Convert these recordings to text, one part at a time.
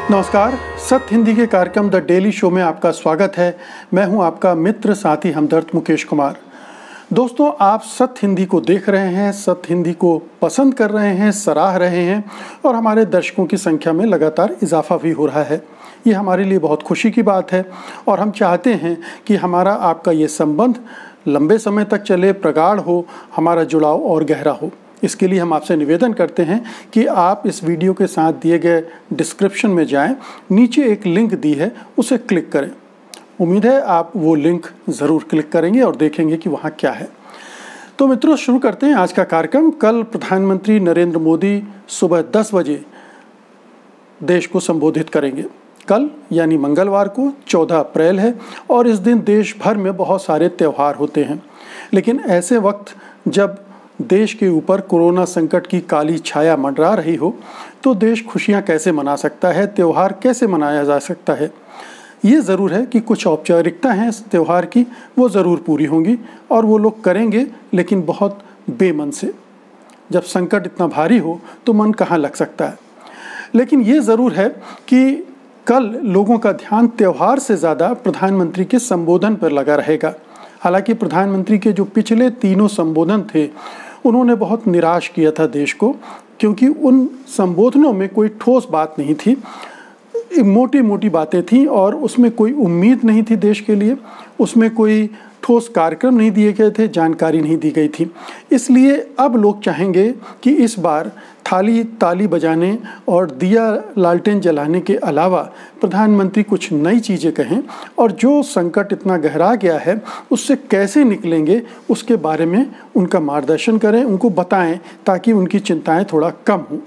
नमस्कार। सत्य हिंदी के कार्यक्रम द डेली शो में आपका स्वागत है। मैं हूं आपका मित्र साथी हमदर्द मुकेश कुमार। दोस्तों, आप सत्य हिंदी को देख रहे हैं, सत्य हिंदी को पसंद कर रहे हैं, सराह रहे हैं और हमारे दर्शकों की संख्या में लगातार इजाफा भी हो रहा है। ये हमारे लिए बहुत खुशी की बात है और हम चाहते हैं कि हमारा आपका ये संबंध लंबे समय तक चले, प्रगाढ़ हो, हमारा जुड़ाव और गहरा हो। इसके लिए हम आपसे निवेदन करते हैं कि आप इस वीडियो के साथ दिए गए डिस्क्रिप्शन में जाएं, नीचे एक लिंक दी है, उसे क्लिक करें। उम्मीद है आप वो लिंक ज़रूर क्लिक करेंगे और देखेंगे कि वहाँ क्या है। तो मित्रों, शुरू करते हैं आज का कार्यक्रम। कल प्रधानमंत्री नरेंद्र मोदी सुबह 10 बजे देश को संबोधित करेंगे। कल यानी मंगलवार को 14 अप्रैल है और इस दिन देश भर में बहुत सारे त्यौहार होते हैं। लेकिन ऐसे वक्त जब देश के ऊपर कोरोना संकट की काली छाया मंडरा रही हो तो देश खुशियां कैसे मना सकता है, त्यौहार कैसे मनाया जा सकता है। ये ज़रूर है कि कुछ औपचारिकता हैं इस त्यौहार की, वो ज़रूर पूरी होंगी और वो लोग करेंगे, लेकिन बहुत बेमन से। जब संकट इतना भारी हो तो मन कहाँ लग सकता है। लेकिन ये ज़रूर है कि कल लोगों का ध्यान त्यौहार से ज़्यादा प्रधानमंत्री के संबोधन पर लगा रहेगा। हालांकि प्रधानमंत्री के जो पिछले तीनों संबोधन थे उन्होंने बहुत निराश किया था देश को, क्योंकि उन संबोधनों में कोई ठोस बात नहीं थी, मोटी मोटी बातें थीं और उसमें कोई उम्मीद नहीं थी देश के लिए, उसमें कोई ठोस कार्यक्रम नहीं दिए गए थे, जानकारी नहीं दी गई थी। इसलिए अब लोग चाहेंगे कि इस बार थाली ताली बजाने और दिया लालटेन जलाने के अलावा प्रधानमंत्री कुछ नई चीज़ें कहें और जो संकट इतना गहरा गया है उससे कैसे निकलेंगे उसके बारे में उनका मार्गदर्शन करें, उनको बताएं, ताकि उनकी चिंताएं थोड़ा कम हों।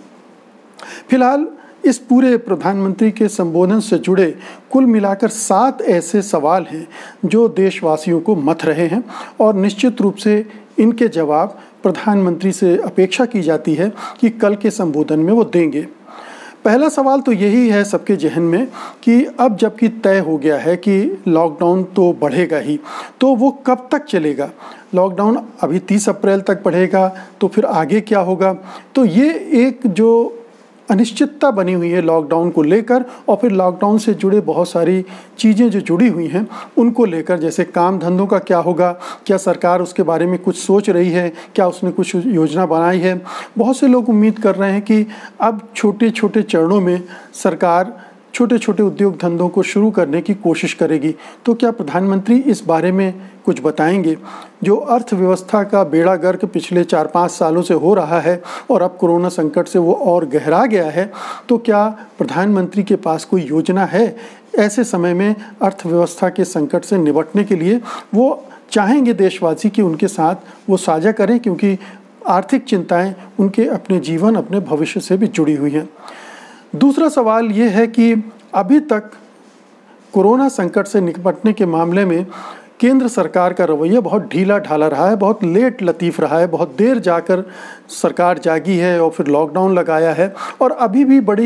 फिलहाल इस पूरे प्रधानमंत्री के संबोधन से जुड़े कुल मिलाकर 7 ऐसे सवाल हैं जो देशवासियों को मथ रहे हैं और निश्चित रूप से इनके जवाब प्रधानमंत्री से अपेक्षा की जाती है कि कल के संबोधन में वो देंगे। पहला सवाल तो यही है सबके जहन में कि अब जबकि तय हो गया है कि लॉकडाउन तो बढ़ेगा ही, तो वो कब तक चलेगा। लॉकडाउन अभी 30 अप्रैल तक बढ़ेगा, तो फिर आगे क्या होगा। तो ये एक जो अनिश्चितता बनी हुई है लॉकडाउन को लेकर और फिर लॉकडाउन से जुड़े बहुत सारी चीज़ें जो जुड़ी हुई हैं उनको लेकर, जैसे काम धंधों का क्या होगा, क्या सरकार उसके बारे में कुछ सोच रही है, क्या उसने कुछ योजना बनाई है। बहुत से लोग उम्मीद कर रहे हैं कि अब छोटे छोटे चरणों में सरकार छोटे छोटे उद्योग धंधों को शुरू करने की कोशिश करेगी। तो क्या प्रधानमंत्री इस बारे में कुछ बताएंगे। जो अर्थव्यवस्था का बेड़ा गर्क पिछले 4-5 सालों से हो रहा है और अब कोरोना संकट से वो और गहरा गया है, तो क्या प्रधानमंत्री के पास कोई योजना है ऐसे समय में अर्थव्यवस्था के संकट से निपटने के लिए। वो चाहेंगे देशवासी कि उनके साथ वो साझा करें, क्योंकि आर्थिक चिंताएं उनके अपने जीवन, अपने भविष्य से भी जुड़ी हुई हैं। दूसरा सवाल ये है कि अभी तक कोरोना संकट से निपटने के मामले में केंद्र सरकार का रवैया बहुत ढीला ढाला रहा है, बहुत लेट लतीफ़ रहा है, बहुत देर जाकर सरकार जागी है और फिर लॉकडाउन लगाया है और अभी भी बड़ी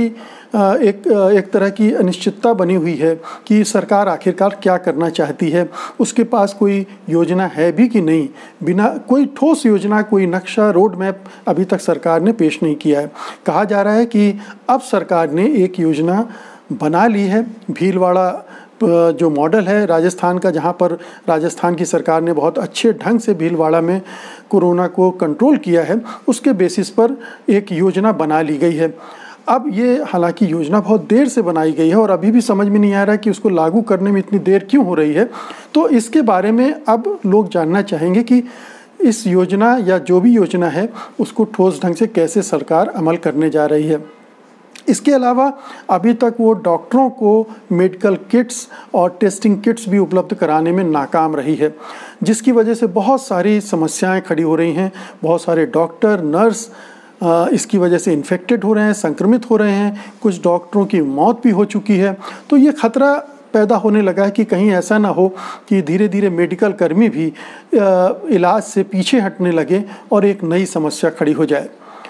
एक तरह की अनिश्चितता बनी हुई है कि सरकार आखिरकार क्या करना चाहती है, उसके पास कोई योजना है भी कि नहीं। बिना कोई ठोस योजना, कोई नक्शा, रोड मैप अभी तक सरकार ने पेश नहीं किया है। कहा जा रहा है कि अब सरकार ने एक योजना बना ली है, भीलवाड़ा जो मॉडल है राजस्थान का, जहाँ पर राजस्थान की सरकार ने बहुत अच्छे ढंग से भीलवाड़ा में कोरोना को कंट्रोल किया है, उसके बेसिस पर एक योजना बना ली गई है। अब ये हालांकि योजना बहुत देर से बनाई गई है और अभी भी समझ में नहीं आ रहा कि उसको लागू करने में इतनी देर क्यों हो रही है। तो इसके बारे में अब लोग जानना चाहेंगे कि इस योजना या जो भी योजना है उसको ठोस ढंग से कैसे सरकार अमल करने जा रही है। इसके अलावा अभी तक वो डॉक्टरों को मेडिकल किट्स और टेस्टिंग किट्स भी उपलब्ध कराने में नाकाम रही है, जिसकी वजह से बहुत सारी समस्याएं खड़ी हो रही हैं। बहुत सारे डॉक्टर, नर्स इसकी वजह से इन्फेक्टेड हो रहे हैं, संक्रमित हो रहे हैं, कुछ डॉक्टरों की मौत भी हो चुकी है। तो ये खतरा पैदा होने लगा है कि कहीं ऐसा ना हो कि धीरे धीरे मेडिकल कर्मी भी इलाज से पीछे हटने लगे और एक नई समस्या खड़ी हो जाए।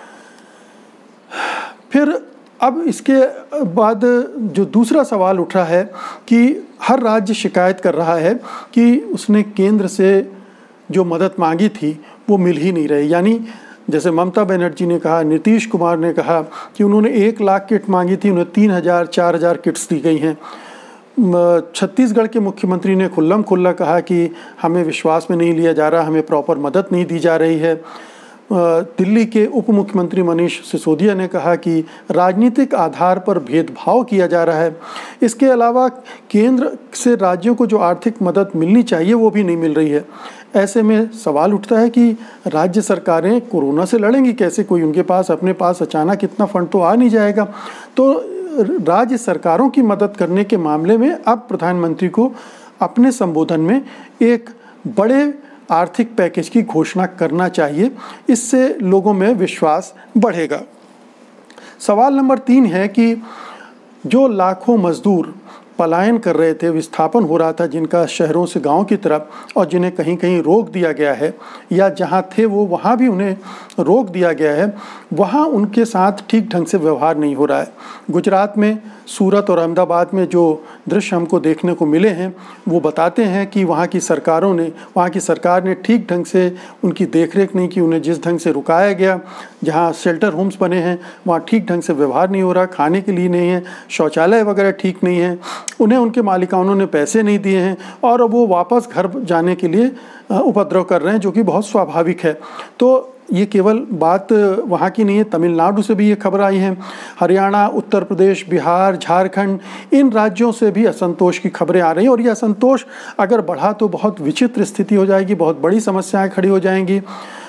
फिर अब इसके बाद जो दूसरा सवाल उठ रहा है कि हर राज्य शिकायत कर रहा है कि उसने केंद्र से जो मदद मांगी थी वो मिल ही नहीं रही। यानी जैसे ममता बनर्जी ने कहा, नीतीश कुमार ने कहा कि उन्होंने 1 लाख किट मांगी थी, उन्हें 3000 4000 किट्स दी गई हैं। छत्तीसगढ़ के मुख्यमंत्री ने खुल्लम खुल्ला कहा कि हमें विश्वास में नहीं लिया जा रहा, हमें प्रॉपर मदद नहीं दी जा रही है। दिल्ली के उप मुख्यमंत्री मनीष सिसोदिया ने कहा कि राजनीतिक आधार पर भेदभाव किया जा रहा है। इसके अलावा केंद्र से राज्यों को जो आर्थिक मदद मिलनी चाहिए वो भी नहीं मिल रही है। ऐसे में सवाल उठता है कि राज्य सरकारें कोरोना से लड़ेंगी कैसे? कोई उनके पास अपने पास अचानक इतना फंड तो आ नहीं जाएगा। तो राज्य सरकारों की मदद करने के मामले में अब प्रधानमंत्री को अपने संबोधन में एक बड़े आर्थिक पैकेज की घोषणा करना चाहिए, इससे लोगों में विश्वास बढ़ेगा। सवाल नंबर 3 है कि जो लाखों मजदूर पलायन कर रहे थे, विस्थापन हो रहा था जिनका शहरों से गांव की तरफ, और जिन्हें कहीं कहीं रोक दिया गया है या जहां थे वो वहां भी उन्हें रोक दिया गया है, वहां उनके साथ ठीक ढंग से व्यवहार नहीं हो रहा है। गुजरात में सूरत और अहमदाबाद में जो दृश्य हमको देखने को मिले हैं वो बताते हैं कि वहाँ की सरकार ने ठीक ढंग से उनकी देखरेख नहीं की। उन्हें जिस ढंग से रुकाया गया, जहाँ शेल्टर होम्स बने हैं वहाँ ठीक ढंग से व्यवहार नहीं हो रहा, खाने के लिए नहीं है, शौचालय वगैरह ठीक नहीं है, उन्हें उनके मालिकानों ने पैसे नहीं दिए हैं और अब वो वापस घर जाने के लिए उपद्रव कर रहे हैं, जो कि बहुत स्वाभाविक है। तो ये केवल बात वहाँ की नहीं है, तमिलनाडु से भी ये खबर आई है, हरियाणा, उत्तर प्रदेश, बिहार, झारखंड, इन राज्यों से भी असंतोष की खबरें आ रही हैं। और ये असंतोष अगर बढ़ा तो बहुत विचित्र स्थिति हो जाएगी, बहुत बड़ी समस्याएं खड़ी हो जाएंगी,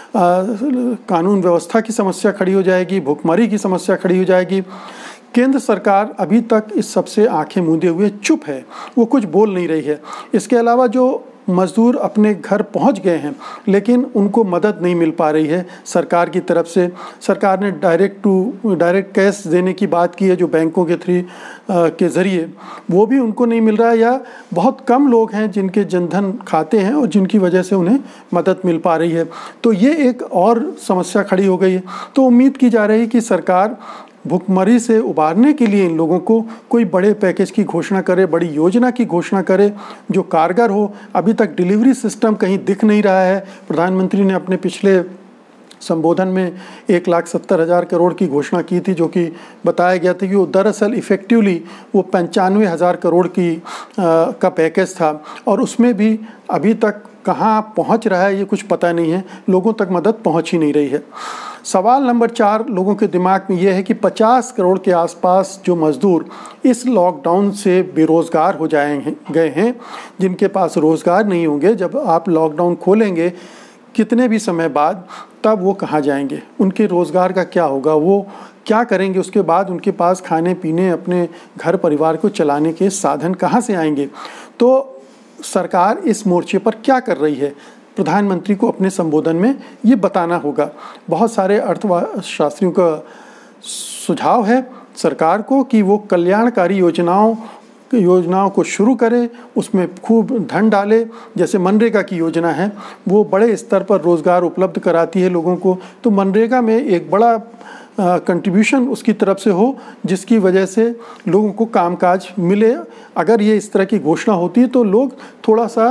कानून व्यवस्था की समस्या खड़ी हो जाएगी, भुखमरी की समस्या खड़ी हो जाएगी। केंद्र सरकार अभी तक इस सबसे आंखें मूंदे हुए चुप है, वो कुछ बोल नहीं रही है। इसके अलावा जो मजदूर अपने घर पहुंच गए हैं लेकिन उनको मदद नहीं मिल पा रही है सरकार की तरफ से। सरकार ने डायरेक्ट कैश देने की बात की है जो बैंकों के ज़रिए, वो भी उनको नहीं मिल रहा है, या बहुत कम लोग हैं जिनके जनधन खाते हैं और जिनकी वजह से उन्हें मदद मिल पा रही है। तो ये एक और समस्या खड़ी हो गई है। तो उम्मीद की जा रही है कि सरकार भुखमरी से उबारने के लिए इन लोगों को कोई बड़े पैकेज की घोषणा करे, बड़ी योजना की घोषणा करे जो कारगर हो। अभी तक डिलीवरी सिस्टम कहीं दिख नहीं रहा है। प्रधानमंत्री ने अपने पिछले संबोधन में 1,70,000 करोड़ की घोषणा की थी, जो कि बताया गया था कि वो दरअसल इफ़ेक्टिवली वो 95,000 करोड़ का पैकेज था, और उसमें भी अभी तक कहाँ पहुँच रहा है ये कुछ पता नहीं है, लोगों तक मदद पहुँच ही नहीं रही है। सवाल नंबर 4 लोगों के दिमाग में ये है कि 50 करोड़ के आसपास जो मजदूर इस लॉकडाउन से बेरोज़गार हो गए हैं, जिनके पास रोज़गार नहीं होंगे, जब आप लॉकडाउन खोलेंगे कितने भी समय बाद, तब वो कहाँ जाएंगे, उनके रोज़गार का क्या होगा, वो क्या करेंगे, उसके बाद उनके पास खाने पीने, अपने घर परिवार को चलाने के साधन कहाँ से आएंगे। तो सरकार इस मोर्चे पर क्या कर रही है, प्रधानमंत्री को अपने संबोधन में ये बताना होगा। बहुत सारे अर्थशास्त्रियों का सुझाव है सरकार को कि वो कल्याणकारी योजनाओं को शुरू करे, उसमें खूब धन डाले। जैसे मनरेगा की योजना है, वो बड़े स्तर पर रोज़गार उपलब्ध कराती है लोगों को, तो मनरेगा में एक बड़ा कंट्रीब्यूशन उसकी तरफ से हो, जिसकी वजह से लोगों को कामकाज मिले। अगर ये इस तरह की घोषणा होती है तो लोग थोड़ा सा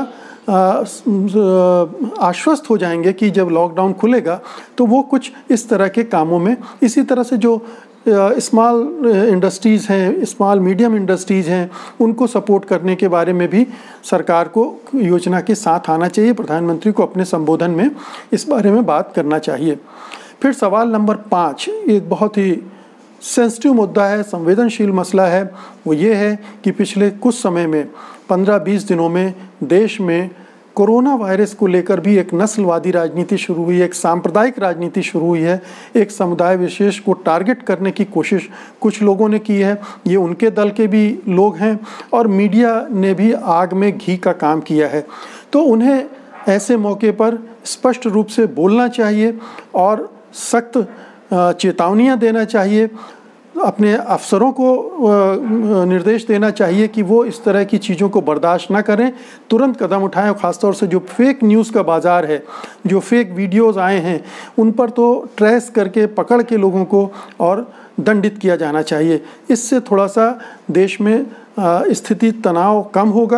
आश्वस्त हो जाएंगे कि जब लॉकडाउन खुलेगा तो वो कुछ इस तरह के कामों में, इसी तरह से जो स्मॉल इंडस्ट्रीज़ हैं, स्मॉल मीडियम इंडस्ट्रीज़ हैं, उनको सपोर्ट करने के बारे में भी सरकार को योजना के साथ आना चाहिए। प्रधानमंत्री को अपने संबोधन में इस बारे में बात करना चाहिए। फिर सवाल नंबर 5 एक बहुत ही सेंसिटिव मुद्दा है, संवेदनशील मसला है। वो ये है कि पिछले कुछ समय में 15-20 दिनों में देश में कोरोना वायरस को लेकर भी एक नस्लवादी राजनीति शुरू हुई है, एक सांप्रदायिक राजनीति शुरू हुई है, एक समुदाय विशेष को टारगेट करने की कोशिश कुछ लोगों ने की है। ये उनके दल के भी लोग हैं और मीडिया ने भी आग में घी का काम किया है। तो उन्हें ऐसे मौके पर स्पष्ट रूप से बोलना चाहिए और सख्त चेतावनियां देना चाहिए। अपने अफसरों को निर्देश देना चाहिए कि वो इस तरह की चीज़ों को बर्दाश्त ना करें, तुरंत कदम उठाएं। और ख़ासतौर से जो फेक न्यूज़ का बाज़ार है, जो फेक वीडियोज़ आए हैं, उन पर तो ट्रेस करके पकड़ के लोगों को और दंडित किया जाना चाहिए। इससे थोड़ा सा देश में स्थिति तनाव कम होगा,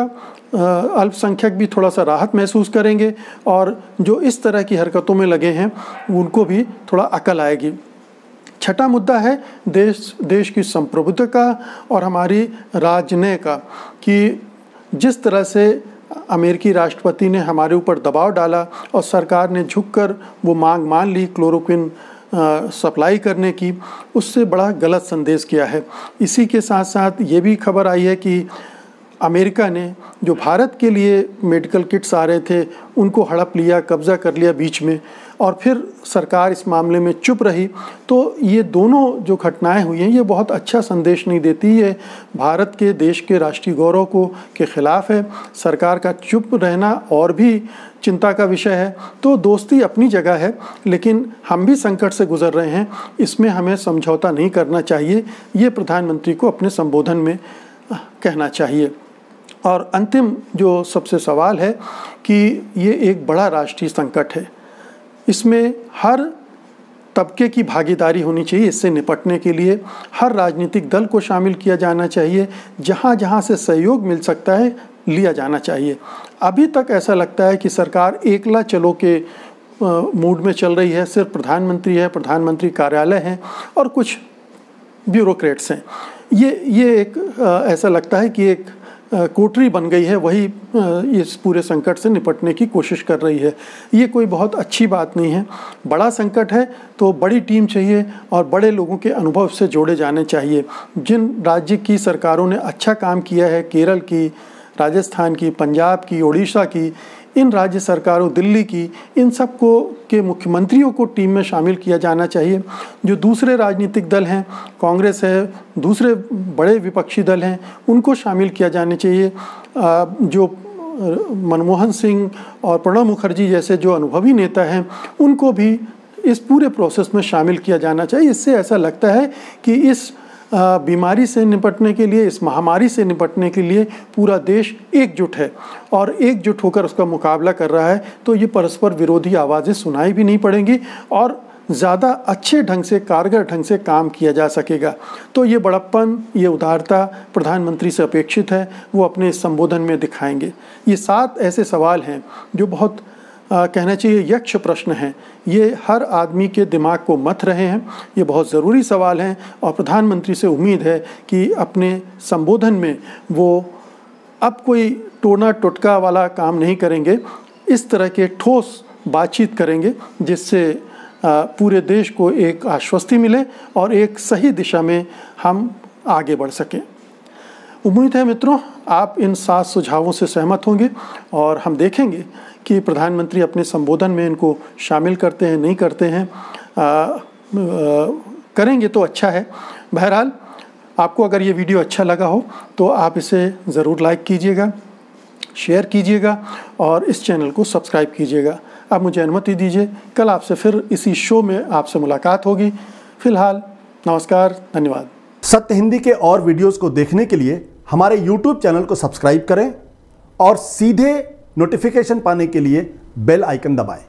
अल्पसंख्यक भी थोड़ा सा राहत महसूस करेंगे और जो इस तरह की हरकतों में लगे हैं उनको भी थोड़ा अकल आएगी। छठा मुद्दा है देश की संप्रभुता का और हमारी राजनय का, कि जिस तरह से अमेरिकी राष्ट्रपति ने हमारे ऊपर दबाव डाला और सरकार ने झुककर वो मांग मान ली क्लोरोक्विन सप्लाई करने की, उससे बड़ा गलत संदेश किया है। इसी के साथ साथ ये भी खबर आई है कि अमेरिका ने जो भारत के लिए मेडिकल किट्स आ रहे थे उनको हड़प लिया, कब्ज़ा कर लिया बीच में, और फिर सरकार इस मामले में चुप रही। तो ये दोनों जो घटनाएं हुई हैं ये बहुत अच्छा संदेश नहीं देती, ये भारत के देश के राष्ट्रीय गौरव को के ख़िलाफ़ है। सरकार का चुप रहना और भी चिंता का विषय है। तो दोस्ती अपनी जगह है, लेकिन हम भी संकट से गुजर रहे हैं, इसमें हमें समझौता नहीं करना चाहिए, ये प्रधानमंत्री को अपने संबोधन में कहना चाहिए। और अंतिम जो सबसे सवाल है कि ये एक बड़ा राष्ट्रीय संकट है, इसमें हर तबके की भागीदारी होनी चाहिए। इससे निपटने के लिए हर राजनीतिक दल को शामिल किया जाना चाहिए, जहाँ जहाँ से सहयोग मिल सकता है लिया जाना चाहिए। अभी तक ऐसा लगता है कि सरकार एकला चलो के मूड में चल रही है, सिर्फ प्रधानमंत्री है, प्रधानमंत्री कार्यालय है और कुछ ब्यूरोक्रेट्स हैं। ये एक ऐसा लगता है कि एक कोठरी बन गई है, वही इस पूरे संकट से निपटने की कोशिश कर रही है। ये कोई बहुत अच्छी बात नहीं है। बड़ा संकट है तो बड़ी टीम चाहिए और बड़े लोगों के अनुभव से जोड़े जाने चाहिए। जिन राज्य की सरकारों ने अच्छा काम किया है, केरल की, राजस्थान की, पंजाब की, उड़ीसा की, इन राज्य सरकारों, दिल्ली की, इन सबको के मुख्यमंत्रियों को टीम में शामिल किया जाना चाहिए। जो दूसरे राजनीतिक दल हैं, कांग्रेस है, दूसरे बड़े विपक्षी दल हैं, उनको शामिल किया जाना चाहिए। जो मनमोहन सिंह और प्रणब मुखर्जी जैसे जो अनुभवी नेता हैं, उनको भी इस पूरे प्रोसेस में शामिल किया जाना चाहिए। इससे ऐसा लगता है कि इस बीमारी से निपटने के लिए, इस महामारी से निपटने के लिए पूरा देश एकजुट है और एकजुट होकर उसका मुकाबला कर रहा है। तो ये परस्पर विरोधी आवाज़ें सुनाई भी नहीं पड़ेंगी और ज़्यादा अच्छे ढंग से, कारगर ढंग से काम किया जा सकेगा। तो ये बड़प्पन, ये उदारता प्रधानमंत्री से अपेक्षित है, वो अपने संबोधन में दिखाएंगे। ये 7 ऐसे सवाल हैं जो बहुत कहना चाहिए यक्ष प्रश्न हैं। ये हर आदमी के दिमाग को मथ रहे हैं, ये बहुत ज़रूरी सवाल हैं और प्रधानमंत्री से उम्मीद है कि अपने संबोधन में वो अब कोई टोना टोटका वाला काम नहीं करेंगे, इस तरह के ठोस बातचीत करेंगे जिससे पूरे देश को एक आश्वस्ति मिले और एक सही दिशा में हम आगे बढ़ सकें। उम्मीद है मित्रों आप इन 7 सुझावों से सहमत होंगे और हम देखेंगे कि प्रधानमंत्री अपने संबोधन में इनको शामिल करते हैं, नहीं करते हैं। करेंगे तो अच्छा है। बहरहाल आपको अगर ये वीडियो अच्छा लगा हो तो आप इसे ज़रूर लाइक कीजिएगा, शेयर कीजिएगा और इस चैनल को सब्सक्राइब कीजिएगा। अब मुझे अनुमति दीजिए, कल आपसे फिर इसी शो में आपसे मुलाकात होगी। फिलहाल नमस्कार, धन्यवाद। सत्य हिंदी के और वीडियोस को देखने के लिए हमारे YouTube चैनल को सब्सक्राइब करें और सीधे नोटिफिकेशन पाने के लिए बेल आइकन दबाएं।